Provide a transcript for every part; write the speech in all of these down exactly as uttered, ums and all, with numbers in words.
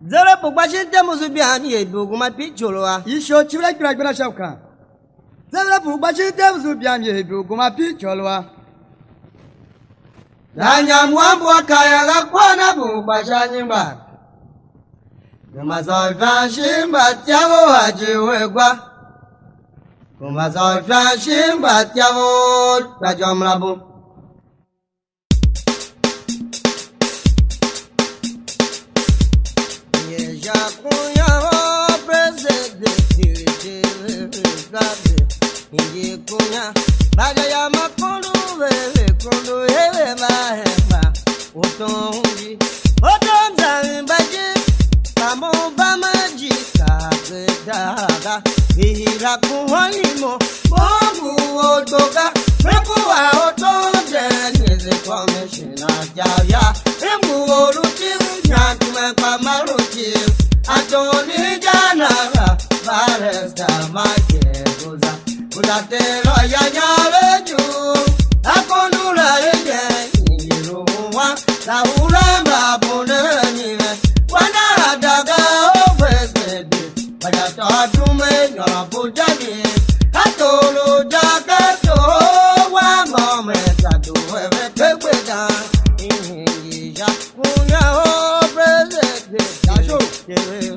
Zara Pugbashi Demuzubian, ye Buguma Picholoa. You show Chilak Gragana Shauka. Zara Pugbashi Demuzubian, ye Buguma Picholoa. Nanyam Wambwakaya Lakwana Pugbashi. Kumazoi Fashimba Tiavo Hajiwegwa. Kumazoi Fashimba Tiavo Rajomlabu. Jacunya o presidente de Ingi kunya baja ya makondo wewe kondo wewe mahema utongi otonza mbaje kamo bamaji kagedaga ihira kuhanimo bongu otoga mekuwa otonde neze komishina jaya emu oruti nyantume kwa maruti Atoni Janara, Baresta Makebuza, Udatero Yanyaleju, Akondula Ruwa, Lahuramba Bonani, Wana Daga Ovesedi, Pajatume, Yorabujani, Atolo Jagato, Wamome, Satu, Evekweda, Yakunya o President.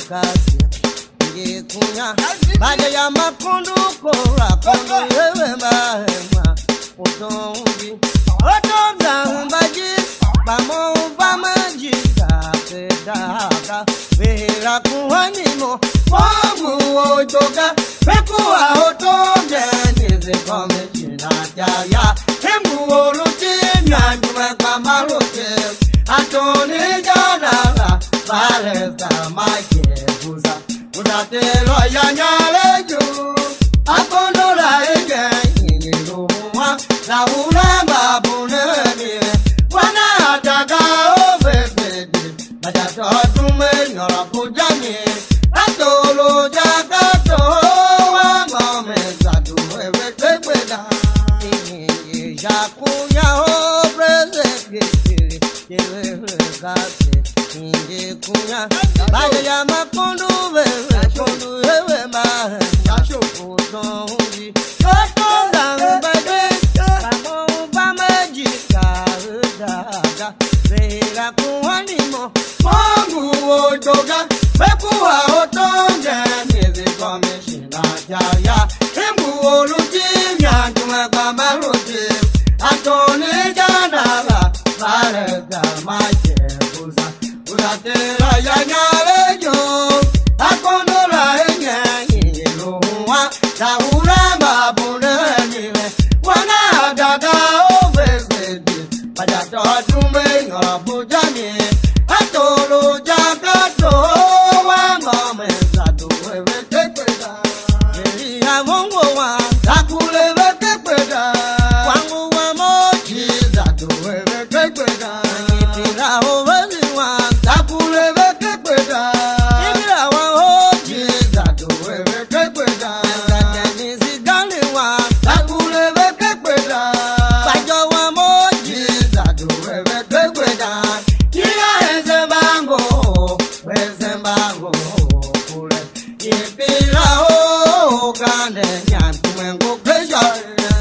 Kunya baada ya makundu kora kundu wewe mahema utongi otonza mbaji bamo bamaji kapedaga vera kuhanimo wangu otoga pekuwa otonde nize komishina jaya hemu oluti nyandume kwa maruti Atoni Janara Baresta Makebuza Udatelo Yanyaleju Akondora Ege Ruwa Lahuramba Bonani Wana Daga Ovesedi Pajatume Yorabujani Atolo Jagato Wamome Satu Evekweda Jacunya o Presidente Ingi kunya baada ya makondo wewe kondo wewe mahema utongi otonza mbaje kamo bamaji kagedaga vera kuhanimo wangu otoga pekuwa otonde nize komishina jaya hemu oluti nyantume kwa maruti Atoni Janara Baresta Makebuza Udatela Yanyaleju Akondora Ege Ruwa Lahuramba Bonani Wana Daga Ovesedi Pajatume Yorabujani Atolo Jagato Wamome Satu Evekweda Elia Wongo wa Takule Evekweda Wangu wa moji Satu Evekweda Nipira ovezi wa Takule Evekweda Ibira wa hoji Satu Evekweda Katenisi gali wa Takule Evekweda Pajo wa moji Satu Evekweda Kia eze bango Weze bango Kule Ibira o Kande Nyantume Ngokesha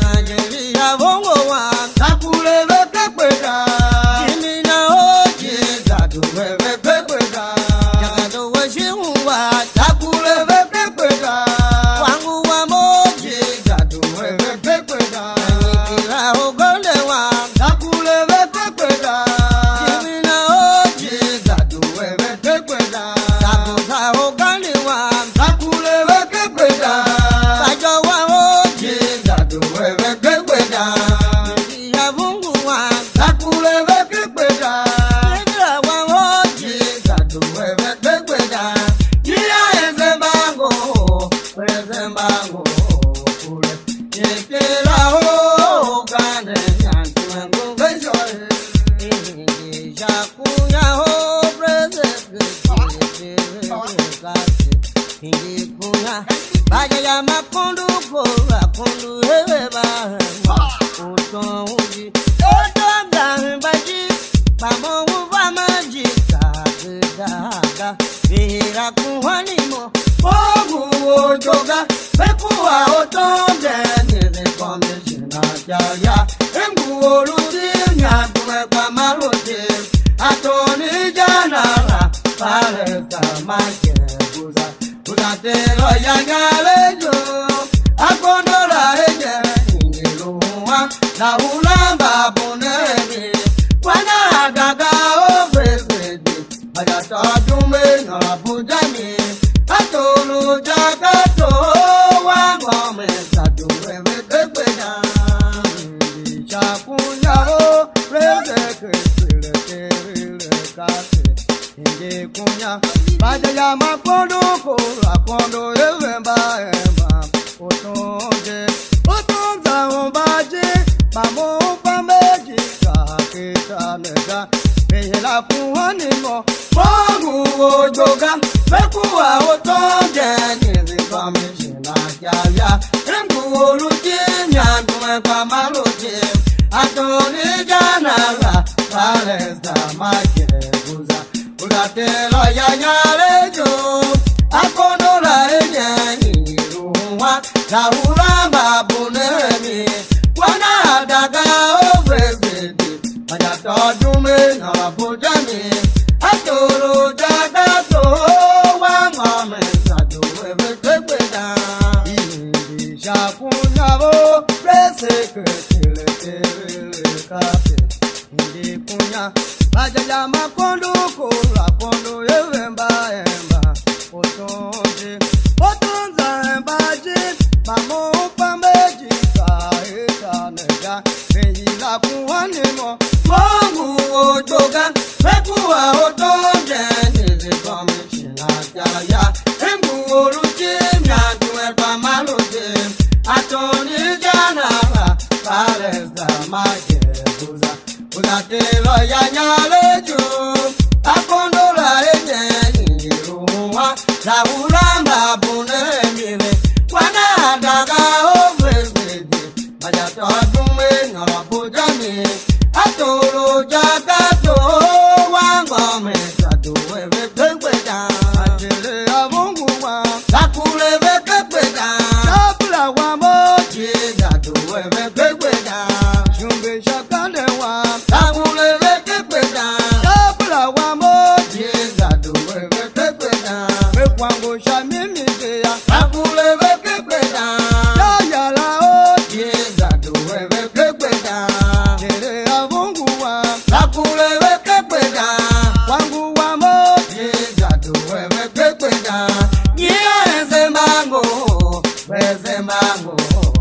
Jeria Vongo wa Takule Evekweda Jimina hoji Satu Evekweda Jagato wa shiwa Takule Evekweda Wangu wa moji Satu Evekweda Nikira ogole wa Takule Evekweda Jimina hoji Satu Evekweda Sakusa ogale wa Takule Evekweda Pajo wa hoji Satu Evekweda Nikia vungu wa Takule Evekweda Nikira wa hoji Satu Evekweda Kia eze bango Weze bango Kule Nikira ho Kande Nyantume Ngokesha Jacunya o Presidente Ingi kunya baada ya makondo kora kondo wewe mahema utongi otonza mbaji bamo bamaji kagedaga Jaga, Vira Kuanimo, Mogu Joga, Pekua Otonde, the Commissioner Jaya, Embu Ludia, Kuepa Marote, Atoni Janara, Paleta Mike, Buza, Budatero Yangalejo, Akondora Eja, La Ulamba Boneri, Wana Gaga Ovedi, Ayata Dume, Nabudani, Atolu Jagato, one moment, Satu, Evekeda, Chapunya, Inde Kunya, Bajayama Kondo, Kondo, Evemba, Emba, Otonde, Otonda, Obaje, Mamo, Pameji, Kakita, Nega, Mehela Puanimo, Mogu, Joga, Pekua, Otonde, Nizi Commissioner Jaya, Embu, Lutia, Tuepa Marote, Atoni Janara, Palesta Mike, Buza, Budatelo Yanyalejo, Akondora Eja, Ruwa, La Ulamba Boneri, Wana Daga Ovedi, Ayata Dume, Nabudani, Atolo Jagato, one moment, Satu, Evekeda, Shapunyavo, Resecretary, Cafe, Inde Kunya, Bajayama Kondo, Kola Kondo, Evemba, Emba, Otonde, Otonza, Embaji, Mamo, Pameji, Kaeta, Nega, Mehila Kuanimo, Mogu, Joga, Pekua, Otonde, Nizi Commissioner Jaya, Embu, Lutia, Tuepa Marote, Atoni Janara, Palesta Mike, Buza, Budatelo Yanyalejo, Akondora Eja, Ruwa, La Ulamba Boneri, Wana Daga Ovedi, Ayata Dume, Nabudani, Atolo Jagato, one moment, Satu, Evekeda, Atele Avongua, Takule Vekeda, Tapula Wamo, Jigatu, Evekeda, Jumbe Shakandewa, Takule Vekeda, Tapula Wamo, Jigatu, Evekeda, Mekwango Shamimi, Takule Vekeda, Yayala, Jigatu, Evekeda, Tere Avongua, Takule Vekeda, Wangu Wamo, Jigatu, Evekeda, Yeze Mango, Weze Mango,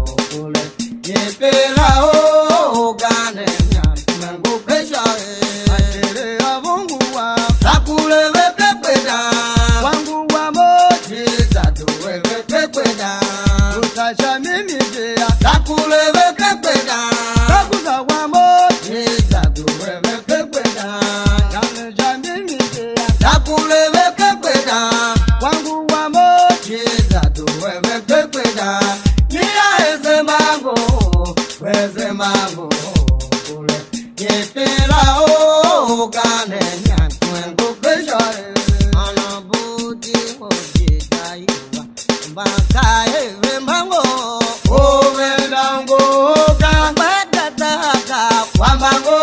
Yepela o Gane, Mango Pesha, Tere Avongua, Takule Vekeda, Wangu Wamo, Jigatu, Evekeda, Utasha Mimi, Takule Vekeda, Takuza Wamo, Jigatu, Evekeda, Yanaja Mimi, Takule Vekeda, Wangu Wamo, Jigatu, Evekeda, Yeze Mango, Weze Mango, Yepela o Gane, Mango Pesha, Anabuti, Ojita, Bakae, Mango, O Velango, Gamataka, Wamango,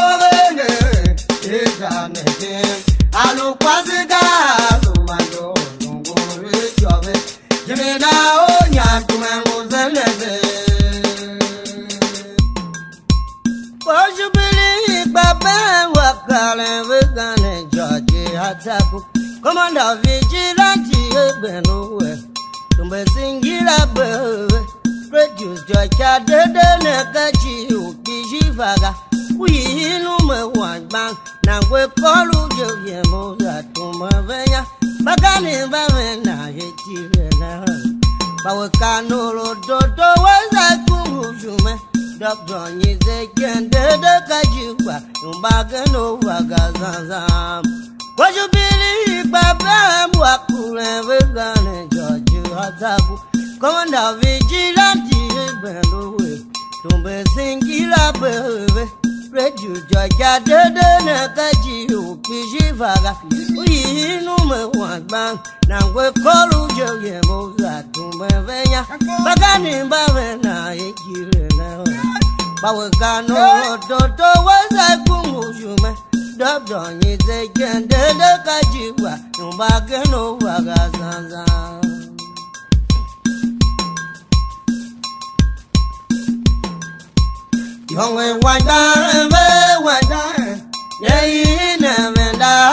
Vene, Alu Quasiga, Mango, Nungo, Jove, Jimena, Onya, Tumango, Zeleze. Was you believe, Baba, Wakale, Vegane, Georgie, Hataku, Commander Vigilante, Benue, Tumbe Singira, Produce Georgia, Dede, Nakachi, Ukijivaga, we no one bank, now we call you, Moza, Tumavena, Bagani, Vavena, Hitivena, Bawakano, Dodo, was I Kumushume. Doctor Nizek the Kajuba, Umbagano Vagazam. What you believe, Baba, Waku, and Vegan, George Hazabu, Commander Vigilante, Benue, Tumbe Singila, reju joja dede na kaji o piji vaga uyi no me wan bang na we kolu je ye mo za tumbe venya bagani bawe na ejire na bawe kano do do waza kumu jume dab don yi ze gende de kaji wa no bagano vaga zanza Young way one down, one down, yeah, you never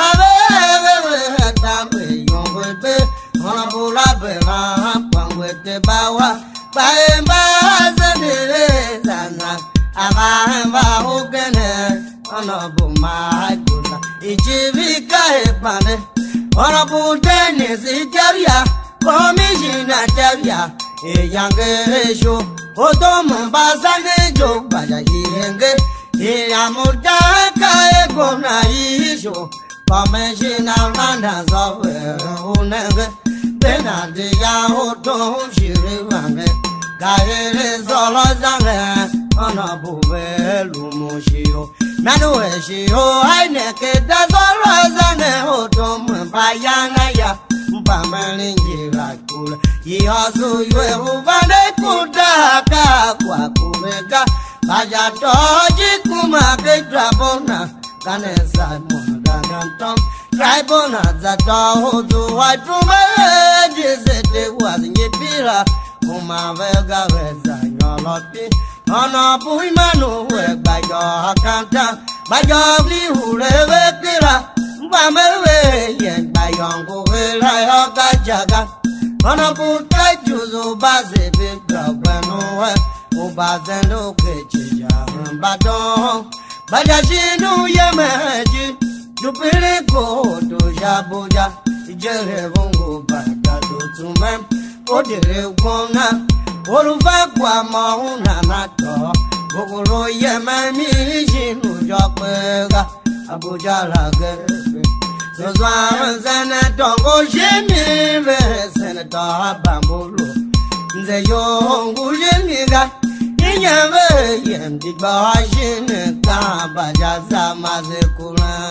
die. Young way be on a bull up one with the bower, by and by the days, and I'm a on a boom, my good. It's a big pane, on a bull tennis, Italia, commission Italia, a younger show. Otomo basane jo baja yenge ya muda ka ego na isho commission alanda zo unenge bena de ya oto shire wange kaere zolo zange ona bube lumoshio manu eshio aine ke da zolo zange otomo bayana ya mpamani njira kula Yasu yue uvane kudaka kwa kumeka Baja toji kumake drabona Kanesa mwada gantom Tribona zata hudu waitume Jisete wazinye pira Kumavega weza nyoloti Ono puimanu wek bajo akanta Bajo vli hurewe pira Mbamewe yen bayongu hila yoka jaga Ona puta juzo baze bidra wenowe Ubazendo kechi ya mbadon Bajashinu yemeji Jupili kodo jabuja Ijere vungu bada tutume Odire ukona Olufa kwa mauna nato Bukuro yememi Jinu jokwega Abuja lagebe Sozwa zene tongo jimi ve senata bambolo Nze yongu jimiga Inyame yendi ba jine kamba jaza mazekula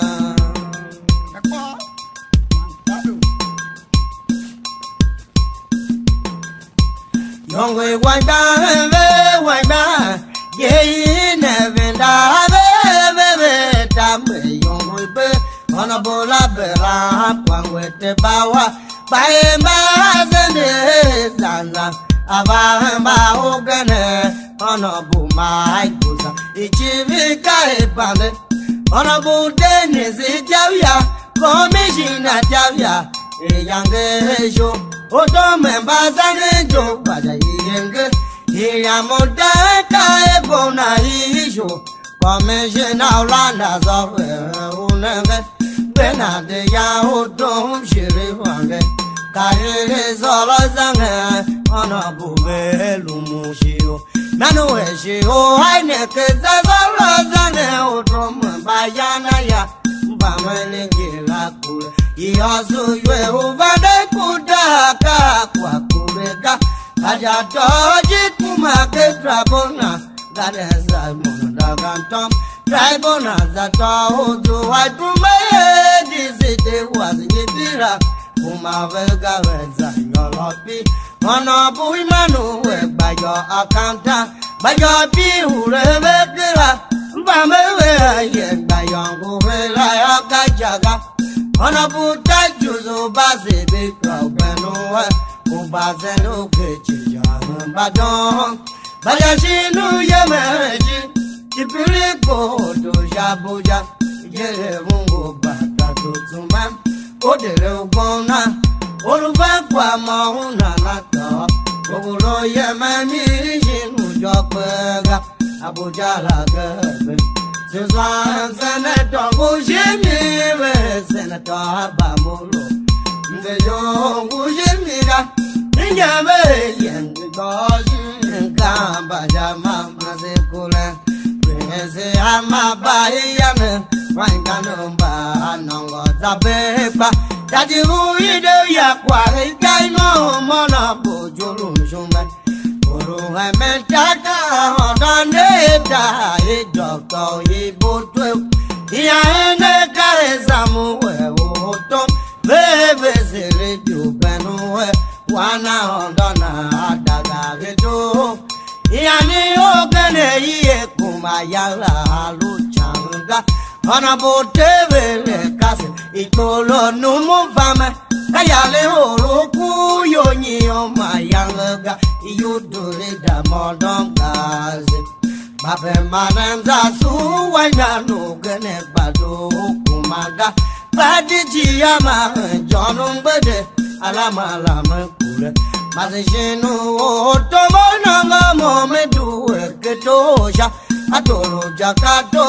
Yongwe wanda ve wanda Yeyi nevenda ve ve ve Tamwe yongwe be Ona bola bela kwangwete bawa Baemba zende zanza Abahemba ogene Ona buma ikuza Ichivika epande Ona budeni zijavya Komishina javya Eyange jo Oto memba zane jo Baja yenge Iyamoda ka ebona isho Komishina ulanda zowe unenge Bena de ya otom shiri wange Kaire zolo zange Ona bube lumushio Manu eshio Haine keza zolo zange Otom bayana ya Mbamele ngira kule Iyasu yue uvade kudaka Kwa kureka Aja toji kumake trabona Gadeza mona gantom Tribona zata hudu waitume Dizite wazinyipira Umavega weza nyolopi Ona bui manu we bayo akanta Bayo pi ureve kira Mbamewe yen bayongu vela yakajaga Ona buta juzo bazi bikra ubenuwe Ubazenu kechiya mbadon Bayashinu yemeji Chipili kodo jabuja Jere mungu bata tutumem Odere ukona Olufa kwa mauna nato Oguro yememi Jinu jokwega Abuja lagebe Zizwa seneto Gujimiwe Seneto abamolo Ndeyo gujimiga Njame yendi goji Nkamba jama mazekule Eze ama bayi yame Wanganumba Nongo zabepa Dadi uide ya kwa Ikaino Mona bojulu mshumbe Uru hai men taka honda neta e doctor e botu. Ia ene kare samu we otom bebe sere ju benu we wana honda na daga geto. Ia ni ogene ye kumayala lu changa. Ona bote vele kase ikolo numu vame. Kayale horo kuyo nyo mayanga iyudure da modon gaze babe manam za su wanya no gane bado kumaga badi jiyama jonum bede alama alama kule mazeshenu otomo nanga momedu eketosha atoro jakato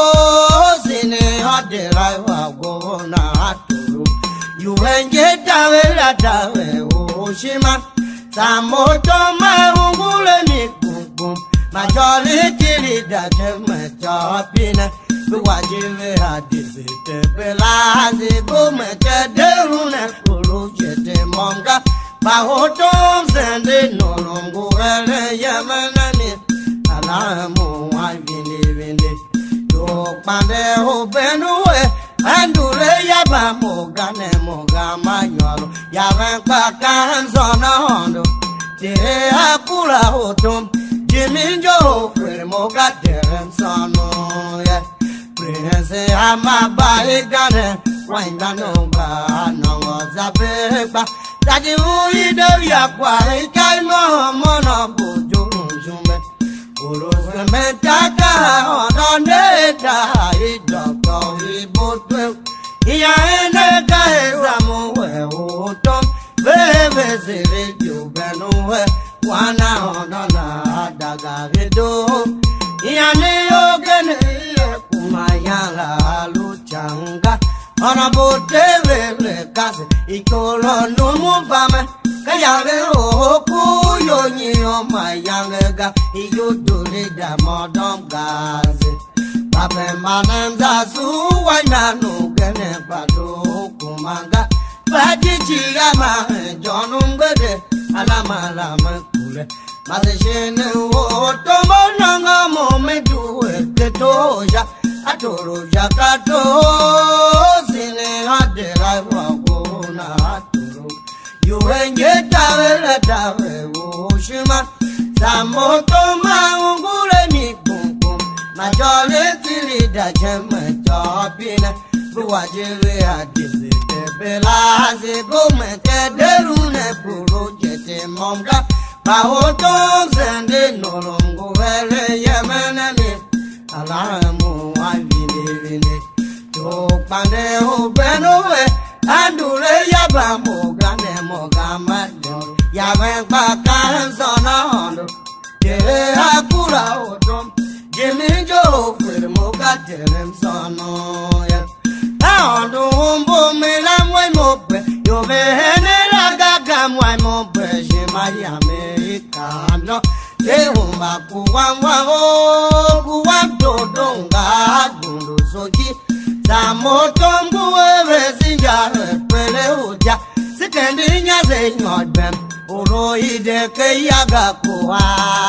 sine adera wa gona atoro you ain't get away dawe oshima samoto mahungule ni kumkum majority leader jema chapina buwajive hadisi tepelazi gumete derune kulujete monga bahotom sende nolongo ele yamanani alamu wavini vini do pande hobenuwe andule yaba mogane mogama nyolo yaven pakan zona hondo te akula hotom jiminjo fere moga terem sono ya prince amaba igane wanda no ba no zabeba tadi uido yakwa kai mo mono bojo jume Urus metaka ononeta idoko ibotwe Ia ene kae samuwe utom bebe sere jubenuwe wana onona daga gedo Ia ne ogene iye kumayala luchanga Ona bote vele kase ikolo numu vame Kayale oku yo nyo mayanga iyudure da modom gaze Babe manem za su wana no gene bado kumanga Badi chiyama jonum bede alama alama kule Mazeshene otomo nanga momedu eketoja Atoro jakato sine adera wagona atoro You ain't get away dawe oshima Samoto maungule ni kumkum Majority leader jema chapina Buwajive hadisi tepelazi gumete derune projete monga Bahotom sende nolongo vele yemenemi Alamu wavini vini Tokpande ubenuwe Andule yaba mogane mogama nyoro Yaven pakan zona hondo Tere akula otom Jiminjo fere moga terem sono ya Aondo umbo milam wai mope Yove hene raga gam wai mope Jima Amerikano Te umba kuwam wao Kuwam dodonga Dundu soji Samotom buwe sinja pele uja Sikendi nyaze ngodbem Uro ide ke yaga kuwa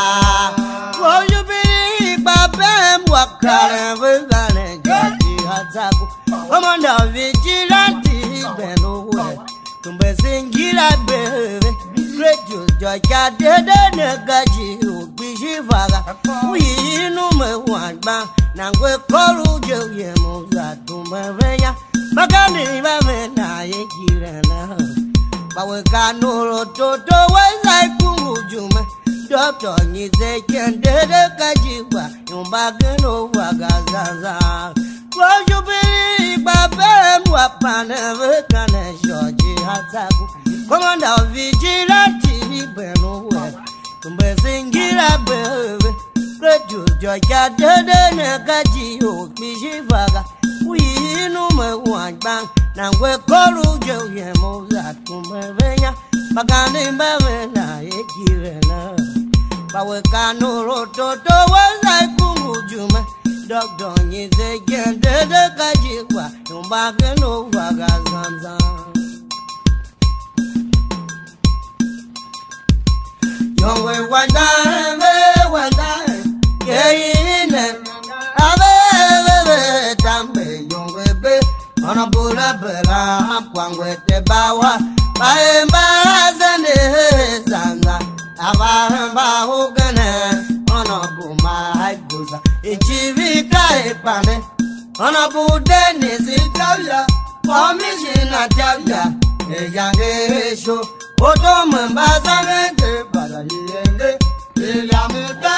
Woyu bili babem wakare vizane Jaji hataku Omanda vigilanti benuwe Tumbe singira bebe Grejo joja dede negaji Ubishi vaga Uyinu me wanba Nangwe koru joye muza tumevenya Magani bame na yekirena Bawe kanuro toto wezai kungu jume Dokto nyize kendede kajiwa Yumbageno wagazaza Wajubili babe mwapane vekane shoji hataku Komanda vigilanti benuwe Tumbe singira bebe Grejo joja dede negaji Ubishi vaga Uyinu me wanbang Nangwe koru joye moza tumevenya Magani mbawe na yekirena Bawe kanuro toto wazai kungu jume Dokdo nyize gendede kajiwa Yumbageno waga zamzam Yongwe wanda with the bawa. By Bazane Zanga, Avamba Hogana, Honorable my Guza, Ichivi Pane, Honorable Dennis Italia, Formation Atalia, a young show, Otom Bazane, Badayende, Yamita,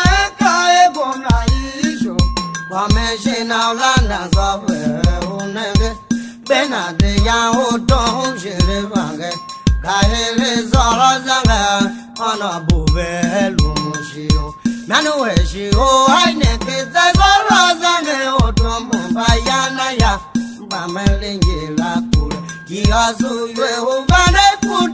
Bona issue, Formation of Landers of Unenge. Bena de yaho don shirvange kaele zora zanga ona bube lumushio nanu eshio aine keza zora zange otomo bayana ya bamelingi la kule kiazu ywe uvane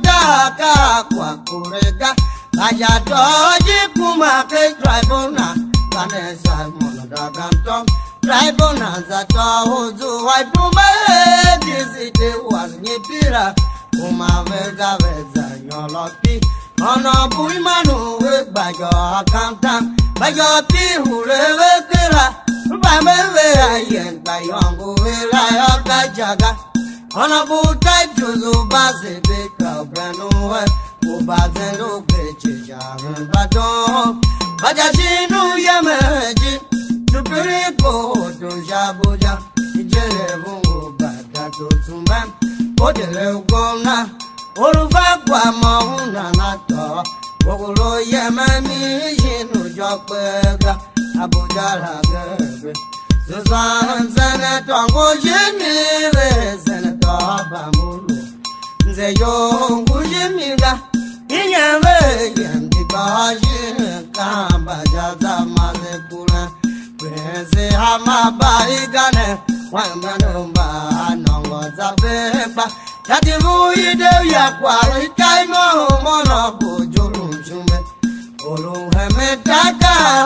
kutaka kwa kurega kaya doji kumake tribuna kanesa monodagantong tribuna zato uzu waipume Disite was Nipira, Uma Vega Veza, Yolopi, Ono Buimanu, by your accountant, by your P who Revera, by Mevea, and by Yongo Villa, Gajaga, Ono Butai to Zubasi, Bika, Brano, Ubazendo, Pecha, Baton, Bajashinu Yamaji, to Perico, to Jabuja, Jelevo. Tumem, Odele Gona, Oruva Guamona Nato, Ogolo Yemani, Jinu Jopega, Abujala Gebe, Susan Zenetongo Jimmy, Senator Bamulu, Zeyo Gujimiga, Inyame, Yamdibaji, Kamba Jaza Mazepula, Prince Hamaba Igane. Wanganumba nongo zabeba Tativu ide ya kwa ikaimo mono bujuru chume Olu heme taka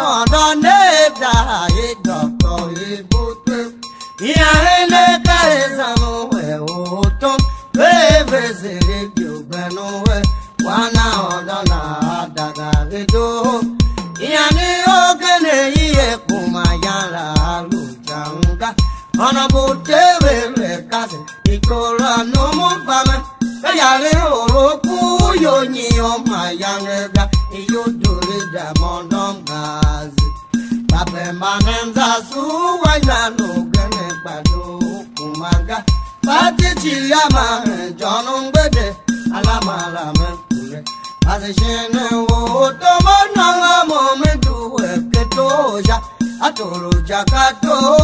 ondoneta idoko ibute Ia hene kaeza muwe utom Bebe ziri gyubenuwe Wana ondona daga vidu Ia ni ogene iye kumayala lujanga Honorable David Cousin, Nicola no more famine. Kayale Oroku, Yoni, my young ega, you do it, the Mondom Gazi. Papa Mananza, Su, Wainano, Ganepado, Kumanga, Pati Yama, John Umbede, Alama Lame, as a shene, Otomana, moment to work the Toja, Atoro Jakato.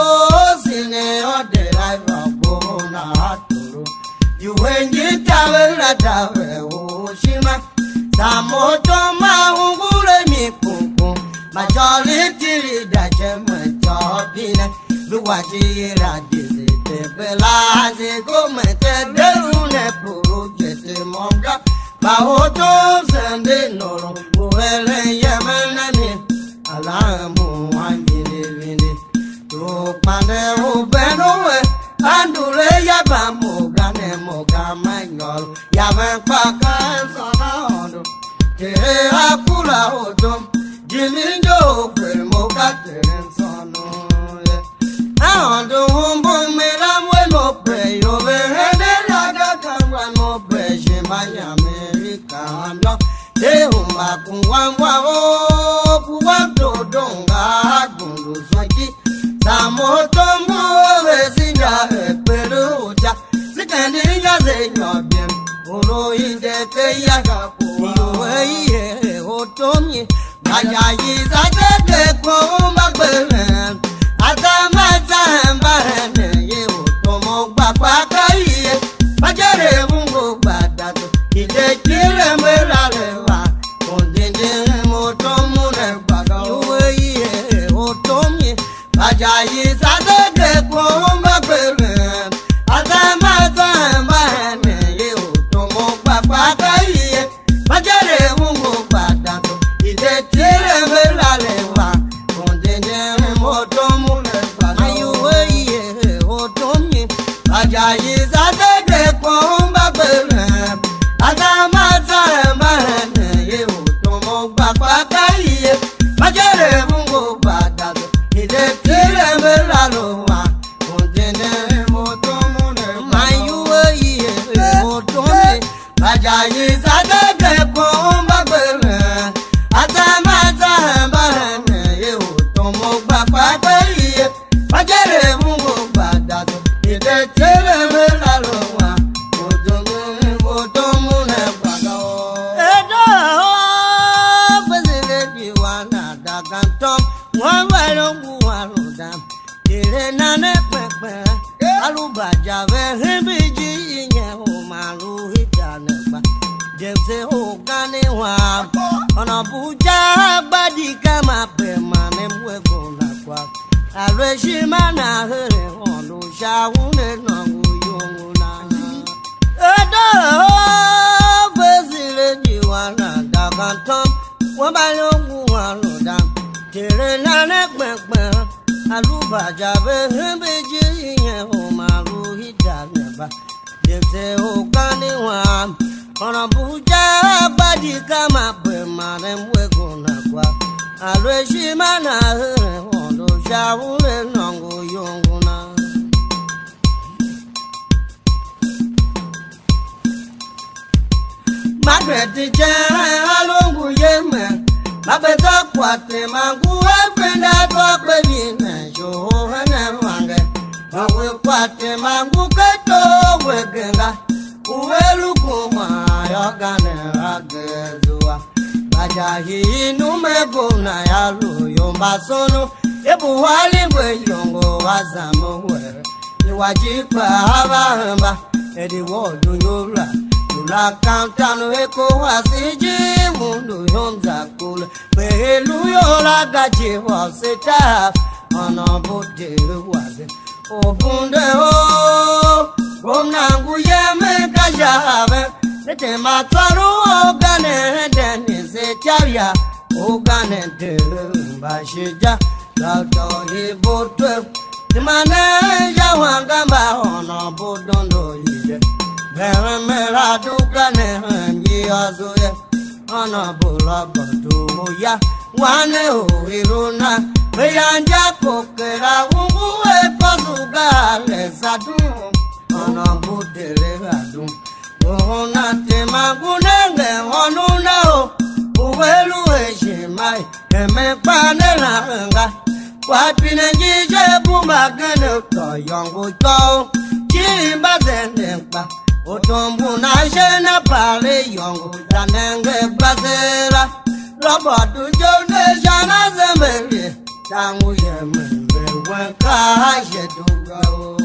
You when you travel at Oshima, Samoto Mahungure mi Pumpu, majority that German Jobina, Luaji Radis, the Belazi, Gomete, the Rune Puru, Jesse Monga, Bahotos and the Noro, Uele Yemen, Alamu, one living it, to Pandero Benoe. Andule yabamu gane moga mangol yaben paka sono ke akula odom jiminjo pe moga teren sono ando humbo mera mo pe yo be hede laga kangwa mo pe shemaya America no de humba kuwangwa o kuwanto donga gundu soki samoto mo resinja peruja sikandinga zenyobem oro inde teyaga ko ye otomi ayayi zade ko magbele atama tamba ye otomo gbagba kai bajere bungo gbadato ile kire merale wa ondende motomu ne gbaga ye otomi ayayi zade ko magbele atama tamba ye otomo gbagba kai bajere bungo gbadato ile kire merale wa ondende motomu ne gbaga ye otomi ayayi zade ko magbele atama tamba yi zade ke kumba gbere atamata mbane ye otomo gbapa gbeye bajere mungo gbadato ide tere me la lowa otomo otomo ne gbado edo fezele diwana dagantom wọn wà lóńgù àrùndàm tere nane pepe alubaja ve hibiji ìyẹn o malu hidanagba jẹsẹ o gani wa ọ̀nà buja gbadi kama pe mane mwego nakwa alweshi mana here ọ̀nà ṣàwùnẹ nàngó yòówù nana edo fezile diwana dagantom wọn bá lóńgù àrùndàm tere nane pepe alubaja ve hibiji ìyẹn o malu hidanagba jẹsẹ o gani wa ọ̀nà buja gbadi kama pe mane mwego nakwa alweshi mana here ọ̀nà ṣàwùnẹ nàngó yòówù nana. Margaret jẹ́ alóhùn yémẹ̀ lábẹ́tọ́ pàtẹ mangu ẹgbẹ́ndà tó pé ní nàìjọ́ ẹnẹ́rùn-ún ọ̀wẹ́ pàtẹ mangu kẹ́tọ́ wẹ̀gẹ̀ngà uwelukun ayọ́gànẹ̀ agẹ́zùwà bàjá inú mẹ́bù náà lò yọ̀ǹba sọ́nù ebuwali wẹ̀ yọ̀ǹgọ̀ wàzàmọ̀wẹ̀ ìwàjì pa àbáhàmbá ẹ̀dínwó yóò la cantano eko wasiji mundu yonza kule pelu yola gaji waseta ono bote waze obunde o gomnangu yeme kajave nete matwaru ogane deni secharia ogane de bashija lato ibotwe timane jawangamba ono bodondo yide Mera dukane hanyi azoye anabula baduya wane oiruna beyanja kokera ungu e pasuga le sadu anabudere adu ona tema gunenge onuna o uwelu eshimai eme panela nga kwapine njije bumbagane toyongu to chimba zenekpa Otombu na jena pale yongo danenge basera robotu jone jana zembele tangu yembe wenka yeduga o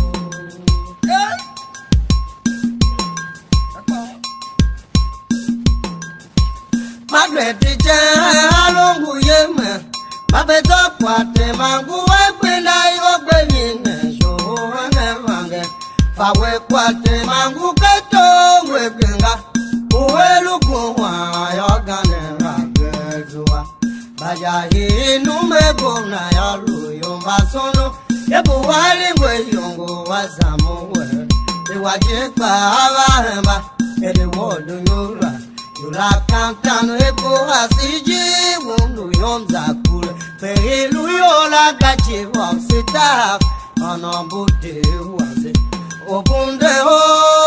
Margaret je alongu yeme mabeto kwate mangu wependa yogbeni nejo wange Fawe kwate mangu keto wegenga uwelukun ayogane ragezuwa baja inu mego na yalu yomba sono ebuwali we yongo wazamuwe iwaje pa abahemba edewodu yura yura kantano eko asiji wundu yomza kule peilu yola gachi wapsita anambude waze Obunde o,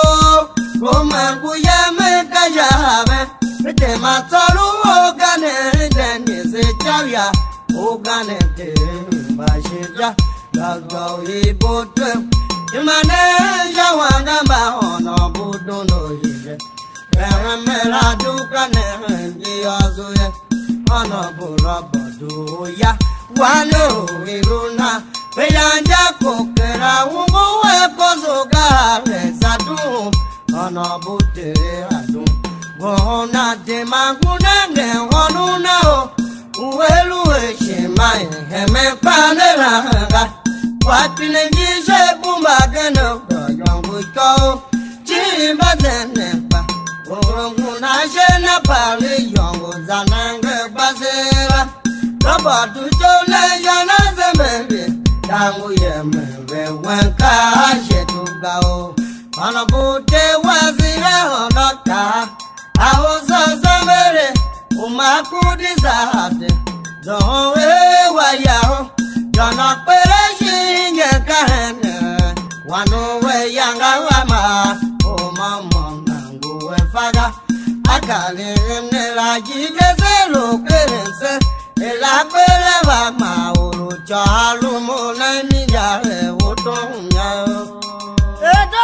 romangu yeme kajave, te matalu ogane deni secharia, ogane te bashija, galgo ibotwe, imane jawangamba ono buduno yile, remela dukane ndiazuye, ono buraboduya, wane iruna. Beyanja kokera ungu wekozoga rezadu ono bute adu Gona de mangunenge onuna o uwelu eshimai heme panelanga Wapine njije bumbagene yongu ko chimba zenepa Urunguna jena pali yongu zanenge basera Robotu jole jana zembele Tangu yemwe wenka yeduga o Anabute wazire honota Aozo zambere umakudi zahate Zoe wayao Jona pere shinge kahene Wanuwe yanga wama O mama nangu we faga. Akale ne la jige lo kerense. Ela pele va ma uru chalu mo na mi ya le woton ya. Edo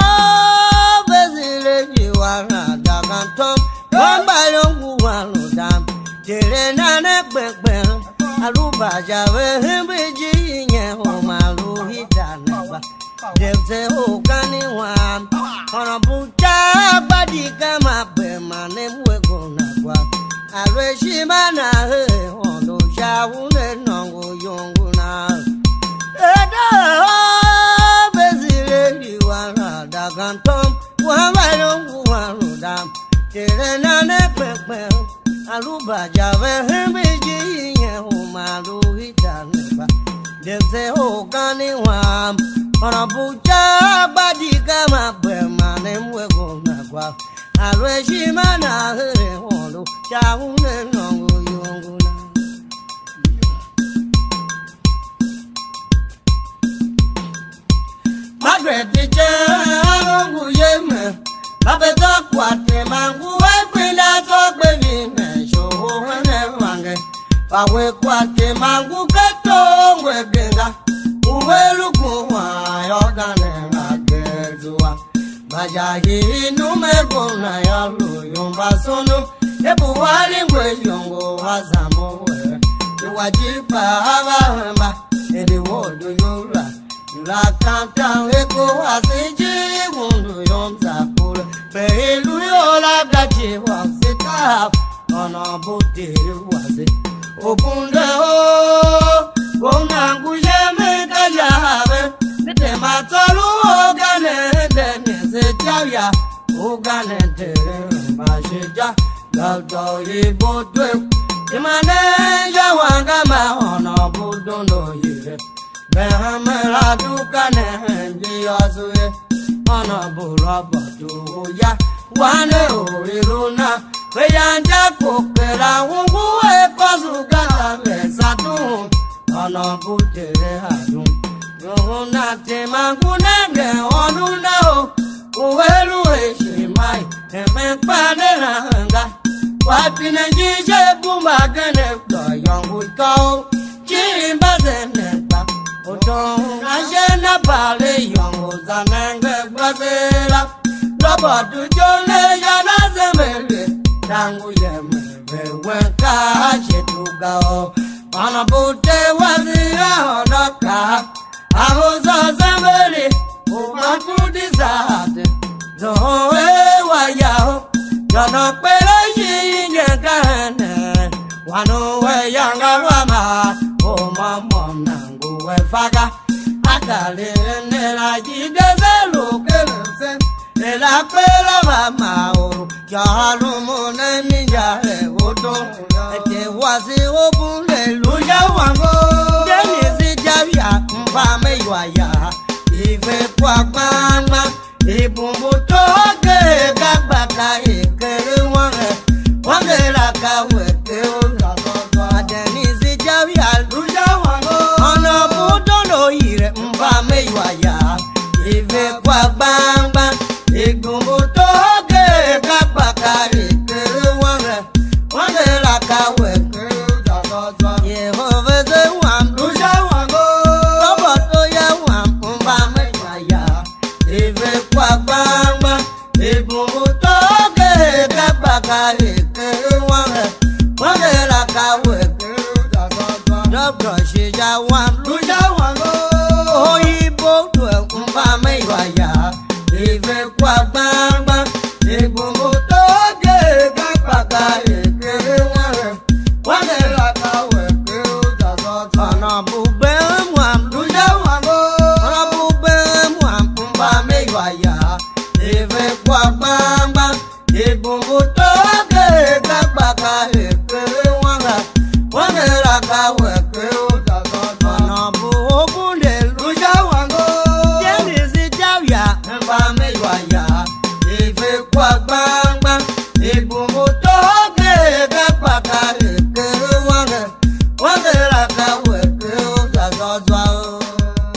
bezile jiwana dagantom. Wamba yongu walo dam. Jere na ne gbegbe. Aluba jawe himbeji nye homalu hitanaba. Devse ogani wam. Ona bucha badi kama bema ne mwego na kwa. Alwe shimana he ondo shawune nongo yongu na. Eda bezile liwana dagantom. Wamba yongu walo dam. Jere na ne gbegbe. Aluba jawe himbeji nye homalu hitanaba. Devse ogani wam. Ona bucha badi kama bema ne mwego na kwa. Alwe shimana he ondo shawune nongo yongu na. Magret je alongu yeme. Babeto kwate mangu wekwila tokwe vime shoho hene wange. Pawe kwate mangu kato ngwe genga. Uwelu kuwa yogane ngagezua. Bajahi numego na yalu yomba sono. Ebu wali ngwe yongo wazamowe. Iwajipa hava hemba. Edi wodo yura. Yura kanta weko wasiji wundu yomza kule. Peilu yola gaji wasita. Ona buti wase. Opunde ho. Wona ngujeme kajabe. Nite matolu ogane dene se jaya. Ogane tere mbashija. Galdo yibo dwe. Imane jawanga mahona budondo yire. Behamera dukane henji azuye. Ona bura batu ya. Wane uriruna. Weyanja kokera wungu ekosu gala vesatu. Ona butere hadun. Yohuna tema gunenge onuna o. Uwelu eshimai. Eme pade hanga. Wapine jije bumba gene. Doyongu iko. Chimba zenepa. Oton ashena pale yongu zanenge brazela. Robotu jole yana zemele. Tangu yeme weka chetuga o. Ona bute wazira onoka. Ahuzo zemele. Umakudi zate. Zoe wayao. Yono pele yinye gane. Wano we yanga wama. Oma monangu we faga. Akale nela jideze lukelense. Ela pela mama o. Jalu mone ninja he woto. Ete wasi obule luja wango. Denisi javia mpame yuaya. Ife kwa kwama. Ibumbu toge kabaka ekere wange. Wange laka weke ola. Denisi javia luja wango. Ono budono ire mpame yuaya. Ife kwa bamba. Igumbu toge kapaka ekere wange. Wange laka weke ola. Yehova ze wam luja wango. Roboto ya wam mpame yuaya. Ife kwa bamba. Igumbu toge kapaka ekere wange. Wange laka weke ola. Dobro shija wam luja wango. Oyibo twe mpame yuaya. Ife kwa bamba. Igumbu toge kapaka ekere wange. Wange laka weke ola. Ona bube mwam luja wango. Ona bube mwam mpame yuaya. Ife kwa bamba.